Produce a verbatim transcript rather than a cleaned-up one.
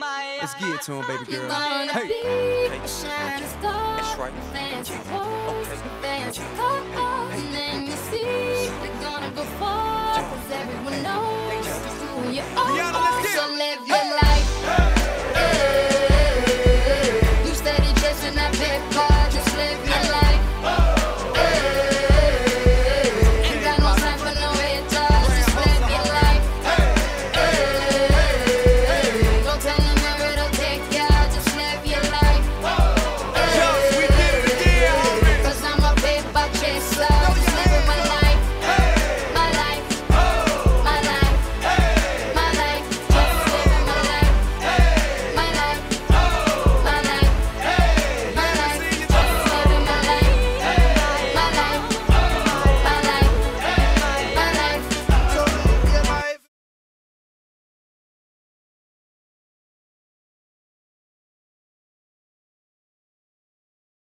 Let's get it to him, baby girl. Hey, hey. Hey. That's right. Okay. And then you see they're gonna go far, 'cause everyone knows who you are. Rihanna, let's get it.